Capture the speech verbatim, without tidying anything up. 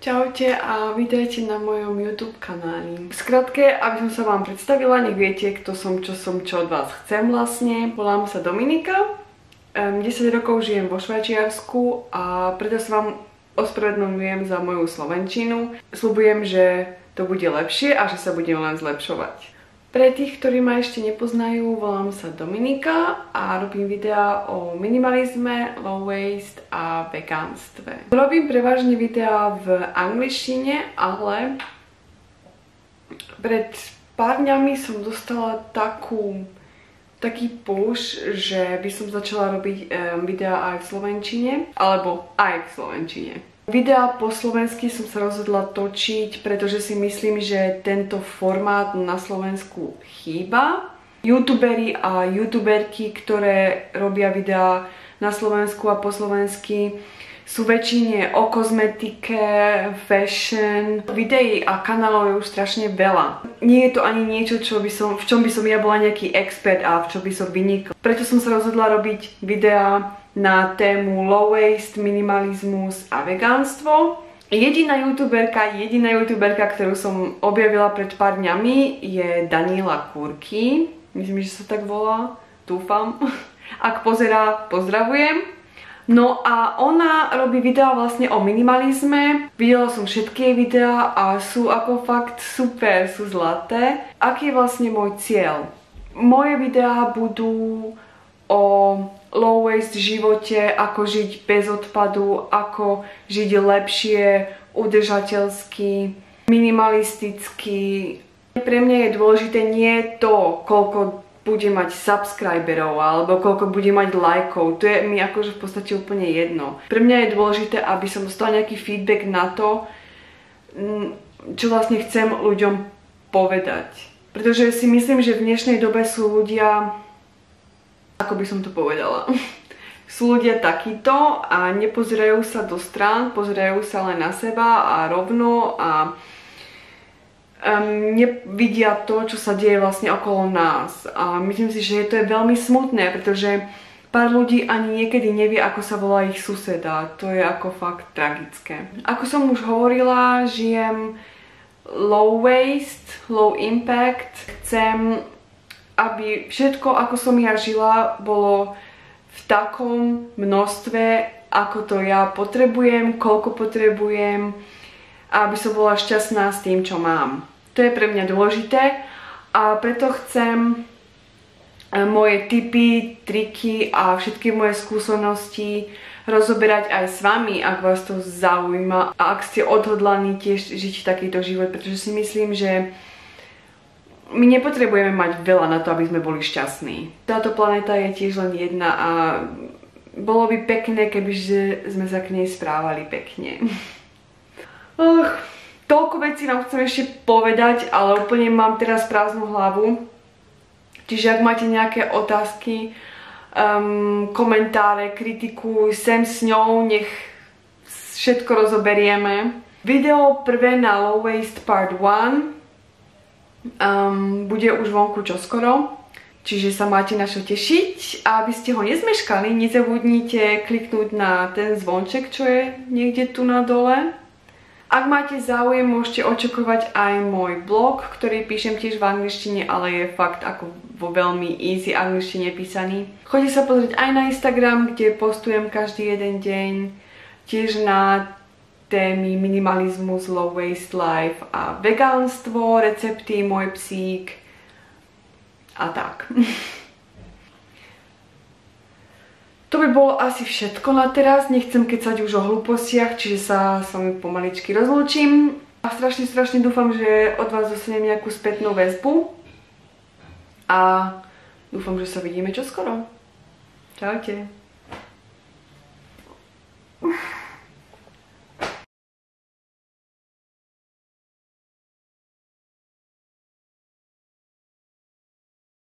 Čaute a vítajte na mojom YouTube kanáli. V skratke, aby som sa vám predstavila, nech viete, kto som, čo som, čo od vás chcem vlastne. Volám sa Dominika, desať rokov žijem vo Švajčiarsku a preto sa vám ospravedlňujem za moju slovenčinu. Sľubujem, že to bude lepšie a že sa budem len zlepšovať. Pre tých, ktorí ma ešte nepoznajú, volám sa Dominika a robím videá o minimalizme, low waste a vegánstve. Robím prevažne videá v angličtine, ale pred pár dňami som dostala takú, taký push, že by som začala robiť um, videá aj v slovenčine, alebo aj v slovenčine. Videá po slovensky som sa rozhodla točiť, pretože si myslím, že tento formát na Slovensku chýba. Youtuberi a youtuberky, ktoré robia videá na Slovensku a po slovensky, sú väčšine o kozmetike, fashion. Videí a kanálov je už strašne veľa. Nie je to ani niečo, čo by som, v čom by som ja bola nejaký expert a v čom by som vynikla. Preto som sa rozhodla robiť videá na tému low waste, minimalizmus a vegánstvo. Jediná youtuberka, jediná youtuberka, ktorú som objavila pred pár dňami, je Daniela Kurky. Myslím, že sa tak volá. Dúfam. Ak pozerá, pozdravujem. No a ona robí videá vlastne o minimalizme. Videla som všetky jej videá a sú ako fakt super, sú zlaté. Aký je vlastne môj cieľ? Moje videá budú o low waste živote, ako žiť bez odpadu, ako žiť lepšie, udržateľsky, minimalisticky. Pre mňa je dôležité nie to, koľko bude mať subscriberov alebo koľko bude mať lajkov. To je mi akože v podstate úplne jedno. Pre mňa je dôležité, aby som dostala nejaký feedback na to, čo vlastne chcem ľuďom povedať. Pretože si myslím, že v dnešnej dobe sú ľudia, ako by som to povedala, sú ľudia takíto a nepozerajú sa do strán, pozerajú sa len na seba a rovno a um, nevidia to, čo sa deje vlastne okolo nás. A myslím si, že to je veľmi smutné, pretože pár ľudí ani niekedy nevie, ako sa volá ich suseda. To je ako fakt tragické. Ako som už hovorila, žijem low waste, low impact. Chcem, aby všetko, ako som ja žila, bolo v takom množstve, ako to ja potrebujem, koľko potrebujem, a aby som bola šťastná s tým, čo mám. To je pre mňa dôležité a preto chcem moje tipy, triky a všetky moje skúsenosti rozoberať aj s vami, ak vás to zaujíma a ak ste odhodlaní tiež žiť takýto život, pretože si myslím, že my nepotrebujeme mať veľa na to, aby sme boli šťastní. Táto planéta je tiež len jedna a bolo by pekné, kebyže sme sa k nej správali pekne. Och, toľko vecí vám chcem ešte povedať, ale úplne mám teraz prázdnu hlavu. Čiže ak máte nejaké otázky, um, komentáre, kritiku, sem s ňou, nech všetko rozoberieme. Video prvé na Low Waste Part one Um, bude už vonku čoskoro, čiže sa máte na čo tešiť a aby ste ho nezmeškali, nezabudnite kliknúť na ten zvonček, čo je niekde tu na dole. Ak máte záujem, môžete očakovať aj môj blog, ktorý píšem tiež v angličtine, ale je fakt ako vo veľmi easy angličtine písaný. Choďte sa pozrieť aj na Instagram, kde postujem každý jeden deň, tiež na témy minimalizmus, low waste life a vegánstvo, recepty, môj psík a tak. To by bolo asi všetko na teraz, nechcem kecať už o hlúpostiach, čiže sa s vami pomaličky rozlúčim. A strašne, strašne dúfam, že od vás dostanem nejakú spätnú väzbu a dúfam, že sa vidíme čoskoro. Čaute.